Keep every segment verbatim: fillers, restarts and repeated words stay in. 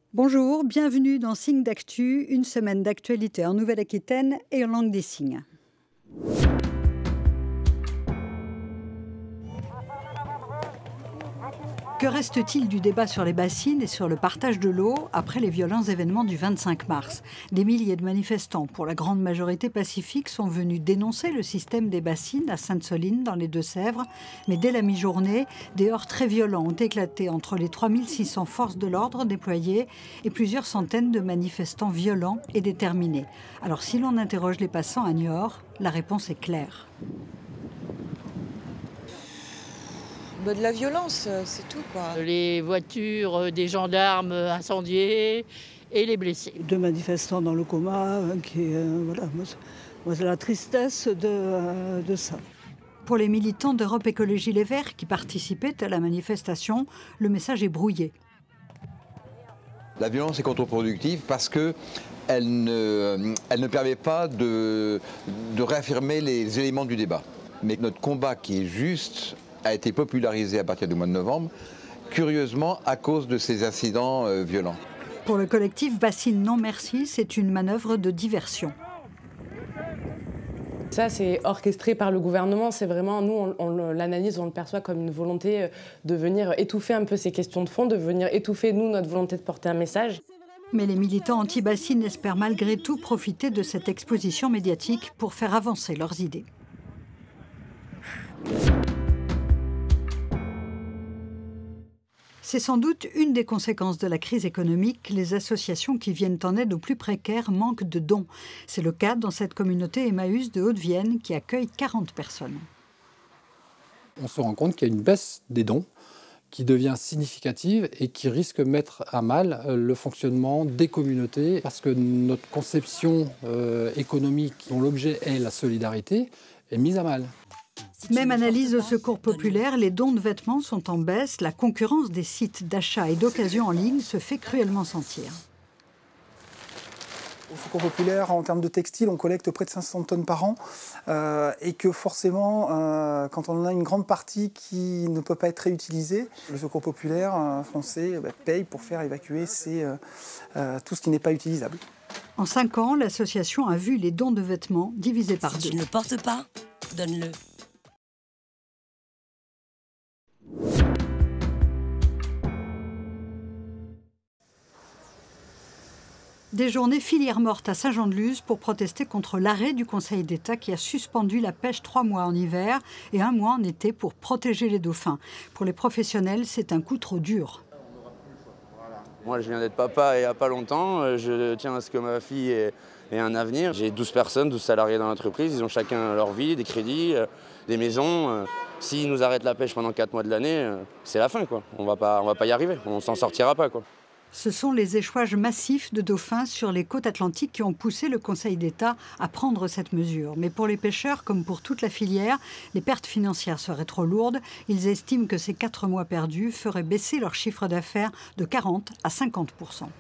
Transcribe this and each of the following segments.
Bonjour, bienvenue dans Signes d'actu, une semaine d'actualité en Nouvelle-Aquitaine et en langue des signes. Que reste-t-il du débat sur les bassines et sur le partage de l'eau après les violents événements du vingt-cinq mars? Des milliers de manifestants, pour la grande majorité pacifique, sont venus dénoncer le système des bassines à Sainte-Soline, dans les Deux-Sèvres. Mais dès la mi-journée, des heurts très violents ont éclaté entre les trois mille six cents forces de l'ordre déployées et plusieurs centaines de manifestants violents et déterminés. Alors si l'on interroge les passants à Niort, la réponse est claire. De la violence, c'est tout, quoi. Les voitures des gendarmes incendiées et les blessés. Deux manifestants dans le coma, qui, euh, voilà, moi, c'est la tristesse de, euh, de ça. Pour les militants d'Europe Écologie Les Verts qui participaient à la manifestation, le message est brouillé. La violence est contre-productive parce que elle ne, elle ne permet pas de, de réaffirmer les éléments du débat. Mais notre combat qui est juste a été popularisé à partir du mois de novembre, curieusement à cause de ces incidents euh, violents. Pour le collectif Bassines Non Merci, c'est une manœuvre de diversion. Ça, c'est orchestré par le gouvernement. C'est vraiment, nous, on, on l'analyse, on le perçoit comme une volonté de venir étouffer un peu ces questions de fond, de venir étouffer, nous, notre volonté de porter un message. Mais les militants anti-bassines espèrent malgré tout profiter de cette exposition médiatique pour faire avancer leurs idées. C'est sans doute une des conséquences de la crise économique. Les associations qui viennent en aide aux plus précaires manquent de dons. C'est le cas dans cette communauté Emmaüs de Haute-Vienne qui accueille quarante personnes. On se rend compte qu'il y a une baisse des dons qui devient significative et qui risque de mettre à mal le fonctionnement des communautés parce que notre conception euh, économique dont l'objet est la solidarité est mise à mal. Même analyse au Secours populaire, les dons de vêtements sont en baisse. La concurrence des sites d'achat et d'occasion en ligne se fait cruellement sentir. Au Secours populaire, en termes de textile, on collecte près de cinq cents tonnes par an euh, et que forcément, euh, quand on a une grande partie qui ne peut pas être réutilisée, le Secours populaire euh, français bah, paye pour faire évacuer ces, euh, euh, tout ce qui n'est pas utilisable. En cinq ans, l'association a vu les dons de vêtements divisés par deux. Si tu ne le portes pas, donne-le. Des journées filières mortes à Saint-Jean-de-Luz pour protester contre l'arrêt du Conseil d'État qui a suspendu la pêche trois mois en hiver et un mois en été pour protéger les dauphins. Pour les professionnels, c'est un coup trop dur. Moi, je viens d'être papa il n'y a pas longtemps. Je tiens à ce que ma fille ait, ait un avenir. J'ai douze personnes, douze salariés dans l'entreprise. Ils ont chacun leur vie, des crédits, des maisons. S'ils nous arrêtent la pêche pendant quatre mois de l'année, c'est la fin, quoi. On va pas, on va pas y arriver. On s'en sortira pas, quoi. Ce sont les échouages massifs de dauphins sur les côtes atlantiques qui ont poussé le Conseil d'État à prendre cette mesure. Mais pour les pêcheurs, comme pour toute la filière, les pertes financières seraient trop lourdes. Ils estiment que ces quatre mois perdus feraient baisser leur chiffre d'affaires de quarante à cinquante pour cent.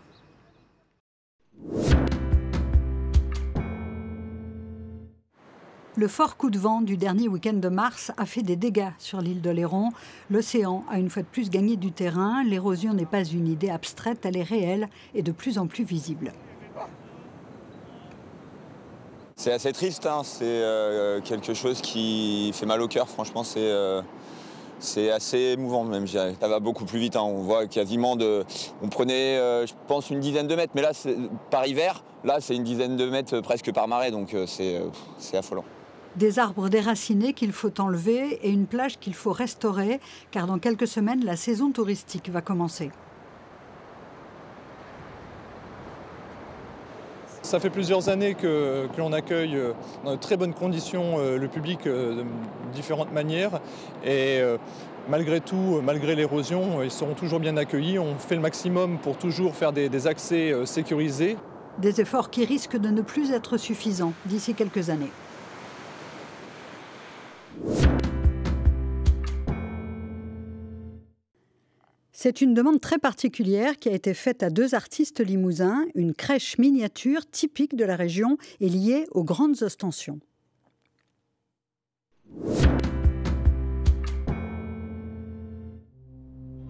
Le fort coup de vent du dernier week-end de mars a fait des dégâts sur l'île d'Oléron. L'océan a une fois de plus gagné du terrain. L'érosion n'est pas une idée abstraite, elle est réelle et de plus en plus visible. C'est assez triste, hein. C'est euh, quelque chose qui fait mal au cœur. Franchement, c'est euh, c'est assez émouvant même. Ça va beaucoup plus vite, hein. On voit quasiment de... On prenait, euh, je pense, une dizaine de mètres, mais là, par hiver, là, c'est une dizaine de mètres presque par marée, donc euh, c'est euh, affolant. Des arbres déracinés qu'il faut enlever et une plage qu'il faut restaurer, car dans quelques semaines, la saison touristique va commencer. Ça fait plusieurs années que, que l'on accueille dans de très bonnes conditions le public de différentes manières. Et malgré tout, malgré l'érosion, ils seront toujours bien accueillis. On fait le maximum pour toujours faire des, des accès sécurisés. Des efforts qui risquent de ne plus être suffisants d'ici quelques années. C'est une demande très particulière qui a été faite à deux artistes limousins, une crèche miniature typique de la région et liée aux grandes ostensions. On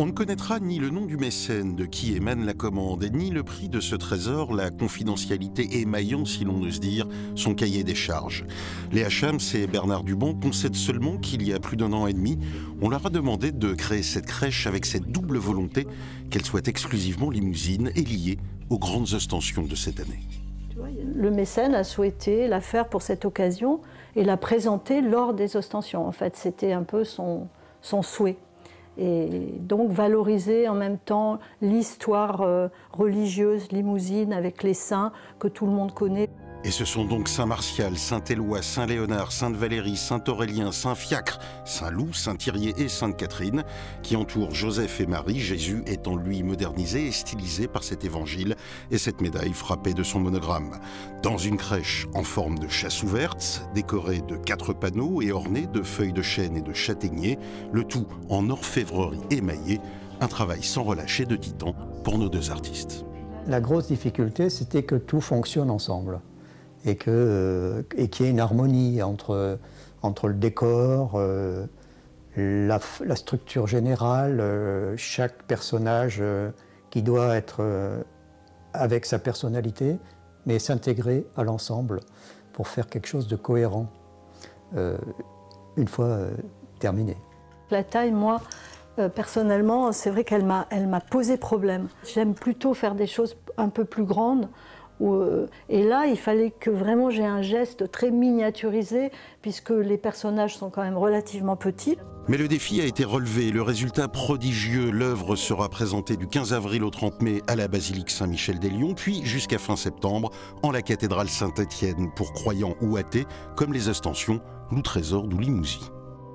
On ne connaîtra ni le nom du mécène de qui émane la commande, ni le prix de ce trésor, la confidentialité émaillant, si l'on ose dire, son cahier des charges. Léa Chams et Bernard Dubon concèdent seulement qu'il y a plus d'un an et demi, on leur a demandé de créer cette crèche avec cette double volonté qu'elle soit exclusivement limousine et liée aux grandes ostensions de cette année. Le mécène a souhaité la faire pour cette occasion et la présenter lors des ostensions. En fait, c'était un peu son, son souhait. Et donc valoriser en même temps l'histoire euh, religieuse limousine avec les saints que tout le monde connaît. Et ce sont donc Saint-Martial, Saint-Éloi, Saint-Léonard, Sainte-Valérie, Saint-Aurélien, Saint-Fiacre, Saint-Loup, Saint-Thirier et Sainte-Catherine qui entourent Joseph et Marie, Jésus étant lui modernisé et stylisé par cet évangile et cette médaille frappée de son monogramme. Dans une crèche en forme de chasse ouverte, décorée de quatre panneaux et ornée de feuilles de chêne et de châtaignier, le tout en orfèvrerie émaillée, un travail sans relâche et de titan pour nos deux artistes. La grosse difficulté, c'était que tout fonctionne ensemble. Et qu'il euh, et qu'il y ait une harmonie entre, entre le décor, euh, la, la structure générale, euh, chaque personnage euh, qui doit être euh, avec sa personnalité, mais s'intégrer à l'ensemble pour faire quelque chose de cohérent, euh, une fois euh, terminé. La taille, moi, euh, personnellement, c'est vrai qu'elle m'a elle m'a posé problème. J'aime plutôt faire des choses un peu plus grandes. Et là, il fallait que vraiment j'ai un geste très miniaturisé, puisque les personnages sont quand même relativement petits. Mais le défi a été relevé, le résultat prodigieux. L'œuvre sera présentée du quinze avril au trente mai à la basilique Saint-Michel-des-Lions, puis jusqu'à fin septembre en la cathédrale Saint-Étienne, pour croyants ou athées, comme les ostensions Loup Trésor d'Ou Limousin.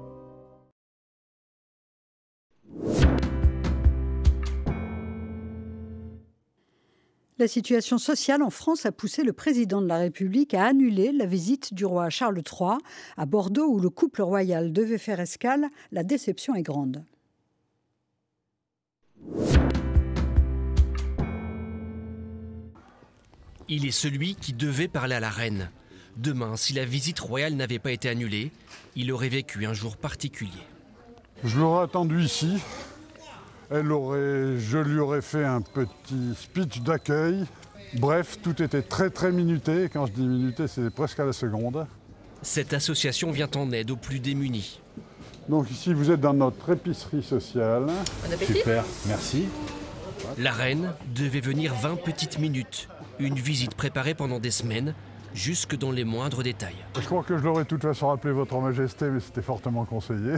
La situation sociale en France a poussé le président de la République à annuler la visite du roi Charles trois à Bordeaux, où le couple royal devait faire escale. La déception est grande. Il est celui qui devait parler à la reine. Demain, si la visite royale n'avait pas été annulée, il aurait vécu un jour particulier. Je l'aurais attendu ici. Elle aurait, je lui aurais fait un petit speech d'accueil. Bref, tout était très très minuté. Quand je dis minuté, c'est presque à la seconde. Cette association vient en aide aux plus démunis. Donc ici, vous êtes dans notre épicerie sociale. Bon appétit. Super, merci. La reine devait venir vingt petites minutes. Une visite préparée pendant des semaines, jusque dans les moindres détails. Je crois que je l'aurais de toute façon rappelé Votre Majesté, mais c'était fortement conseillé.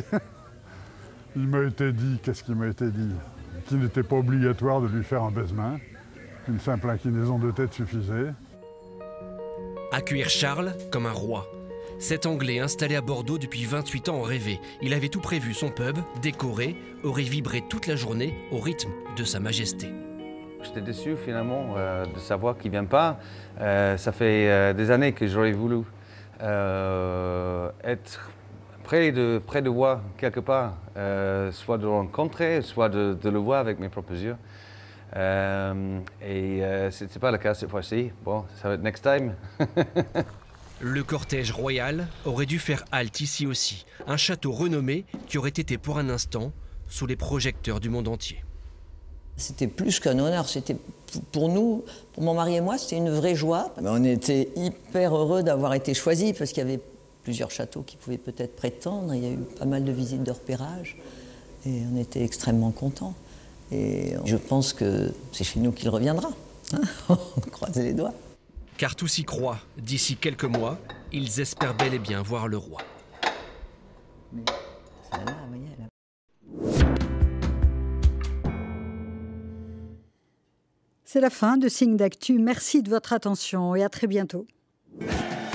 Il m'a été dit, qu'est-ce qui m'a été dit? Qu'il n'était pas obligatoire de lui faire un baise-main, qu'une simple inclinaison de tête suffisait. Accueillir Charles comme un roi. Cet Anglais installé à Bordeaux depuis vingt-huit ans en rêvait. Il avait tout prévu, son pub, décoré, aurait vibré toute la journée au rythme de Sa Majesté. J'étais déçu finalement euh, de savoir qu'il ne vient pas. Euh, ça fait euh, des années que j'aurais voulu euh, être près de, près de voir quelque part, euh, soit de le rencontrer, soit de, de le voir avec mes propres yeux. Euh, et euh, ce n'est pas le cas cette fois-ci. Bon, ça va être next time. Le cortège royal aurait dû faire halte ici aussi. Un château renommé qui aurait été pour un instant sous les projecteurs du monde entier. C'était plus qu'un honneur, c'était pour nous, pour mon mari et moi, c'était une vraie joie. On était hyper heureux d'avoir été choisis parce qu'il y avait plusieurs châteaux qui pouvaient peut-être prétendre. Il y a eu pas mal de visites de repérage et on était extrêmement contents. Et je pense que c'est chez nous qu'il reviendra. Hein, on croise les doigts. Car tous y croient. D'ici quelques mois, ils espèrent bel et bien voir le roi. Mais ça là, vous voyez, là. C'est la fin de Signe d'Actu. Merci de votre attention et à très bientôt.